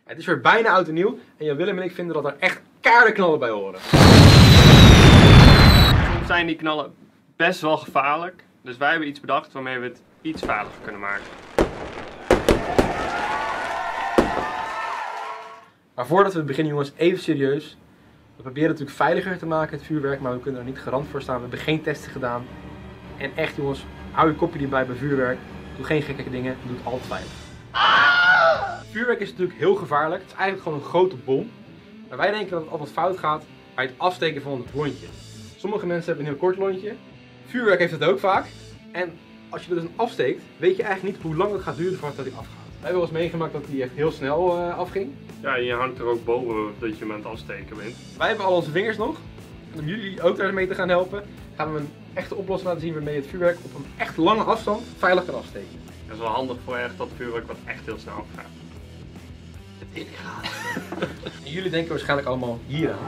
Het is weer bijna oud en nieuw en Jan Willem en ik vinden dat er echt keiharde knallen bij horen. Soms zijn die knallen best wel gevaarlijk, dus wij hebben iets bedacht waarmee we het iets veiliger kunnen maken. Maar voordat we beginnen jongens, even serieus. We proberen het natuurlijk veiliger te maken, het vuurwerk, maar we kunnen er niet garant voor staan. We hebben geen testen gedaan. En echt jongens, hou je kopje erbij bij vuurwerk. Doe geen gekke dingen, doe het altijd veilig. Vuurwerk is natuurlijk heel gevaarlijk. Het is eigenlijk gewoon een grote bom. Maar wij denken dat het altijd fout gaat bij het afsteken van het lontje. Sommige mensen hebben een heel kort lontje. Vuurwerk heeft het ook vaak. En als je er dus een afsteekt, weet je eigenlijk niet hoe lang het gaat duren voordat hij afgaat. Wij hebben wel eens meegemaakt dat hij echt heel snel afging. Ja, je hangt er ook boven dat je hem aan het afsteken bent. Wij hebben al onze vingers nog. En om jullie ook daarmee te gaan helpen, gaan we een echte oplossing laten zien waarmee je het vuurwerk op een echt lange afstand veilig kan afsteken. Dat is wel handig voor echt dat vuurwerk wat echt heel snel afgaat. Het illegaal. En jullie denken waarschijnlijk allemaal hier aan.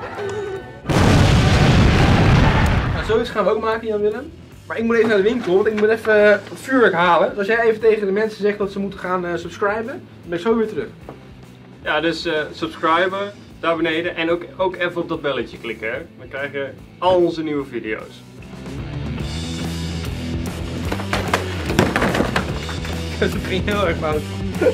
Nou, zoiets gaan we ook maken, Jan Willem. Maar ik moet even naar de winkel, want ik moet even het vuurwerk halen. Dus als jij even tegen de mensen zegt dat ze moeten gaan subscriben, dan ben ik zo weer terug. Ja, dus subscriben daar beneden en ook even op dat belletje klikken. Hè? Dan krijg je al onze nieuwe video's. Dat ging heel erg fout.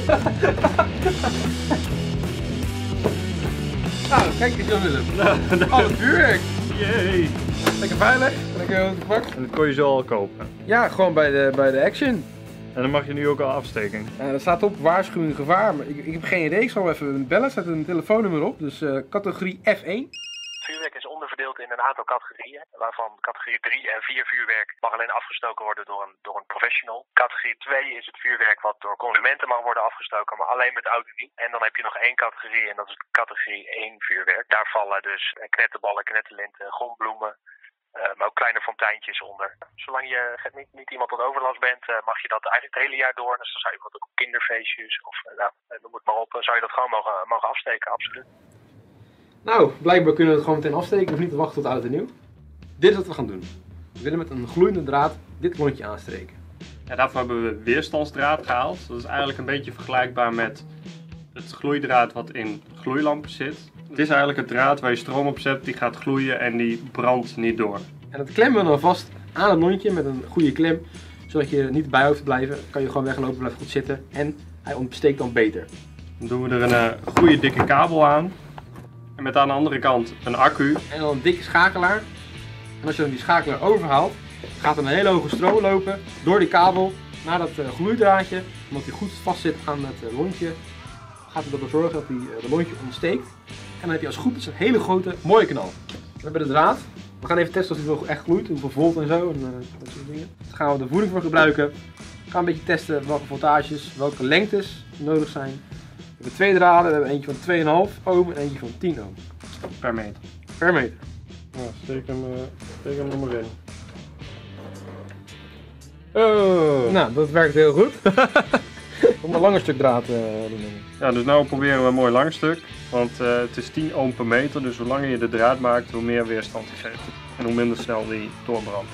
Nou, kijk eens Jan Willem. Al het vuurwerk. Yay! Lekker veilig, lekker gepakt. En dat kon je zo al kopen. Ja, gewoon bij de Action. En dan mag je nu ook al afsteken. Er staat op waarschuwing gevaar, maar ik heb geen idee. Ik zal even bellen, er staat een telefoonnummer op, dus categorie F1. Vuurwerk is onderverdeeld in een aantal categorieën, waarvan categorie 3 en 4 vuurwerk mag alleen afgestoken worden door een professional. Categorie 2 is het vuurwerk wat door consumenten mag worden afgestoken, maar alleen met oud en nieuw. En dan heb je nog één categorie en dat is categorie 1 vuurwerk. Daar vallen dus knetterballen, knetterlinten, gombloemen, maar ook kleine fonteintjes onder. Zolang je niet iemand tot overlast bent, mag je dat eigenlijk het hele jaar door. Dus dan zou je bijvoorbeeld ook op kinderfeestjes of noem het maar op, zou je dat gewoon mogen afsteken, absoluut. Nou, blijkbaar kunnen we het gewoon meteen afsteken of niet te wachten tot oud en nieuw. Dit is wat we gaan doen. We willen met een gloeiende draad dit klontje aanstreken. Ja, daarvoor hebben we weerstandsdraad gehaald. Dat is eigenlijk een beetje vergelijkbaar met het gloeidraad wat in gloeilampen zit. Het is eigenlijk het draad waar je stroom op zet, die gaat gloeien en die brandt niet door. En dat klemmen we dan vast aan het lontje met een goede klem, zodat je er niet bij hoeft te blijven. Dan kan je gewoon weglopen, blijft goed zitten en hij ontsteekt dan beter. Dan doen we er een goede dikke kabel aan. En met aan de andere kant een accu. En dan een dikke schakelaar. En als je dan die schakelaar overhaalt, gaat er een hele hoge stroom lopen door die kabel naar dat gloeidraadje. Omdat hij goed vast zit aan het lontje, gaat het ervoor zorgen dat het lontje ontsteekt. En dan heb je als goed is een hele grote, mooie knal. We hebben de draad. We gaan even testen of hij wel echt gloeit, hoeveel volt en zo. En dat soort dingen. Daar gaan we de voeding voor gebruiken. We gaan een beetje testen welke voltages, welke lengtes nodig zijn. We hebben twee draden, we hebben eentje van 2,5 ohm en eentje van 10 ohm. Per meter. Per meter. Nou, steek hem er maar in. Oh. Nou, dat werkt heel goed. Om een langer stuk draad doen. Ja, dus nu proberen we een mooi lang stuk. Want het is 10 ohm per meter, dus hoe langer je de draad maakt, hoe meer weerstand hij geeft. En hoe minder snel die doorbrandt.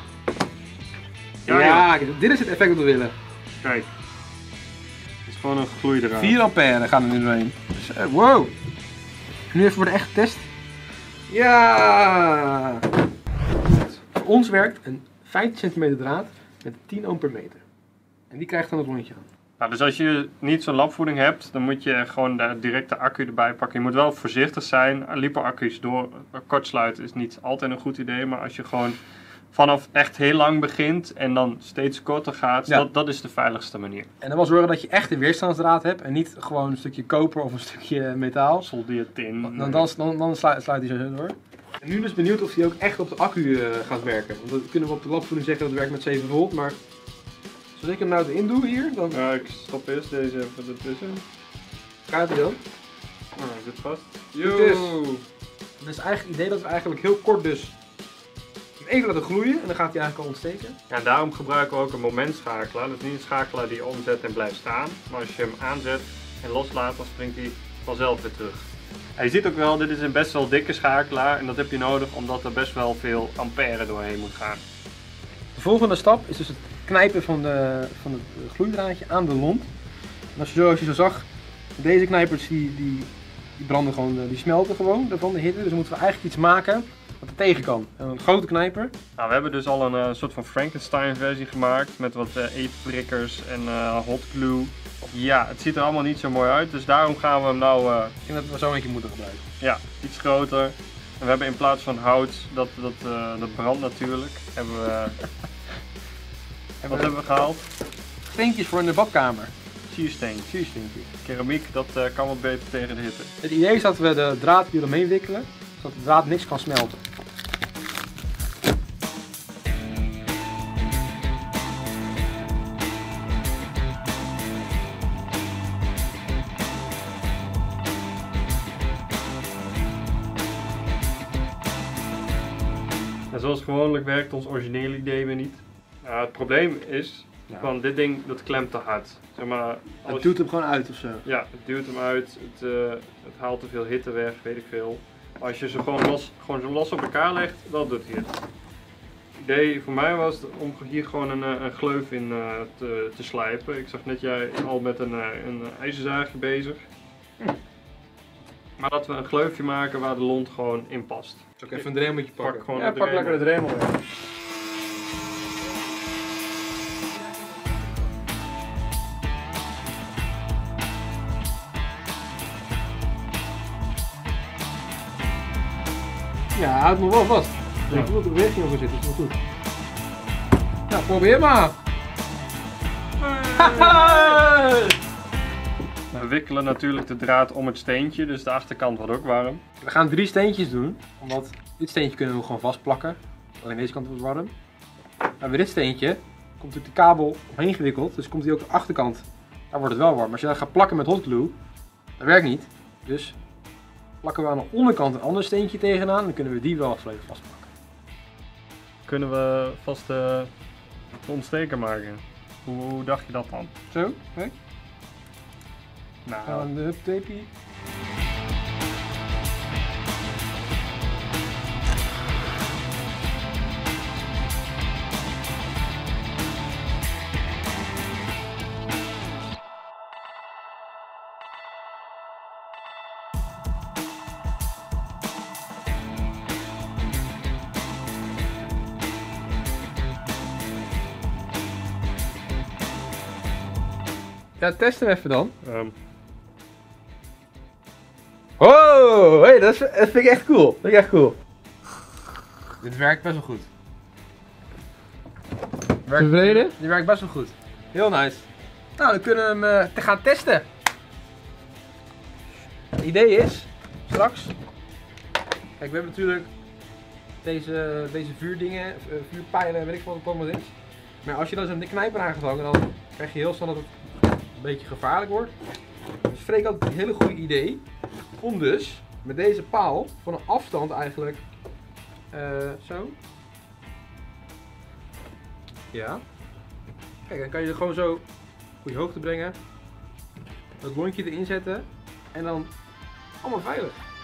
Ja, dit is het effect dat we willen. Kijk. Het is gewoon een gloeidraad. 4 ampère gaan er nu doorheen. Dus, wow! Nu even voor de echte test. Ja! Voor ons werkt een 15 cm draad met 10 ohm per meter. En die krijgt dan het lontje aan. Nou, dus als je niet zo'n lapvoeding hebt, dan moet je gewoon direct de accu erbij pakken. Je moet wel voorzichtig zijn. LiPo-accu's kortsluiten is niet altijd een goed idee, maar als je gewoon vanaf echt heel lang begint en dan steeds korter gaat, ja. dat is de veiligste manier. En dan wel zorgen dat je echt een weerstandsdraad hebt en niet gewoon een stukje koper of een stukje metaal. Soldeertin. Dan sluit hij zo door. En nu dus benieuwd of hij ook echt op de accu gaat werken. Want dan kunnen we op de lapvoeding zeggen dat het werkt met 7 volt, maar als ik hem nou erin doe hier, dan... Ja, ik stop eerst deze even ertussen. Gaat hij dan? Nou, hij zit vast. Yo! Dat is eigenlijk het idee dat we eigenlijk heel kort dus even laten gloeien en dan gaat hij eigenlijk al ontsteken. Ja, daarom gebruiken we ook een momentschakelaar. Dat is niet een schakelaar die je omzet en blijft staan. Maar als je hem aanzet en loslaat, dan springt hij vanzelf weer terug. En je ziet ook wel, dit is een best wel dikke schakelaar en dat heb je nodig omdat er best wel veel ampère doorheen moet gaan. De volgende stap is dus het knijpen van het gloeidraadje aan de lont. En als je zo zag, Deze knijpers die branden gewoon, die smelten gewoon van de hitte. Dus dan moeten we eigenlijk iets maken wat er tegen kan. Een grote knijper. Nou, we hebben dus al een soort van Frankenstein versie gemaakt met wat eetprikkers en hot glue. Ja, het ziet er allemaal niet zo mooi uit, dus daarom gaan we hem nou Ik denk dat we zo eentje moeten gebruiken. ja, iets groter. En we hebben in plaats van hout, dat brandt natuurlijk, wat hebben we gehaald? Steentjes voor in de badkamer. Siersteentjes. Vuursteentjes. Keramiek, dat kan wat beter tegen de hitte. Het idee is dat we de draad hier omheen wikkelen, zodat de draad niks kan smelten. En zoals gewoonlijk werkt ons originele idee weer niet. Het probleem is, van dit ding dat klemt te hard. Zeg maar, Het duwt hem gewoon uit ofzo. Ja, het duwt hem uit, het haalt te veel hitte weg, weet ik veel. Als je ze gewoon zo los op elkaar legt, dan doet hij het. Het idee voor mij was om hier gewoon een gleuf in te slijpen. Ik zag net jij al met een ijzerzaagje bezig. Maar dat we een gleufje maken waar de lont gewoon in past. Zal ik even een dremeltje pakken? Pak gewoon Ja, een pak lekker de dremel. Ja. Ja, hij houdt nog wel vast. Ik voel dat de beweging over zit, dat is wel goed. Nou, probeer maar! We wikkelen natuurlijk de draad om het steentje, dus de achterkant wordt ook warm. We gaan 3 steentjes doen, omdat dit steentje kunnen we gewoon vastplakken. Alleen deze kant wordt warm. Maar bij dit steentje komt natuurlijk de kabel omheen gewikkeld, dus komt hij ook de achterkant. Daar wordt het wel warm. Als je dat gaat plakken met hot glue, dat werkt niet. Dus plakken we aan de onderkant een ander steentje tegenaan, dan kunnen we die wel volledig vastplakken. Kunnen we vast de ontsteker maken? Hoe dacht je dat dan? Zo, kijk. Nou, Aan de huptapie. Ja, test hem even dan. Oh, hey, dat vind ik echt cool. Dat vind ik echt cool. Dit werkt best wel goed. Tevreden? Dit werkt best wel goed. Heel nice. Nou, dan kunnen we hem gaan testen. Het idee is, straks... Kijk, we hebben natuurlijk deze vuurdingen, vuurpijlen, weet ik wat het allemaal is. Maar als je dan zo'n knijper aangevangen, dan krijg je heel snel dat het een beetje gevaarlijk wordt. Dus Freek had het hele goede idee om dus met deze paal van een afstand eigenlijk zo. Ja. Kijk, dan kan je er gewoon zo op je hoogte brengen. Dat lontje erin zetten en dan allemaal veilig.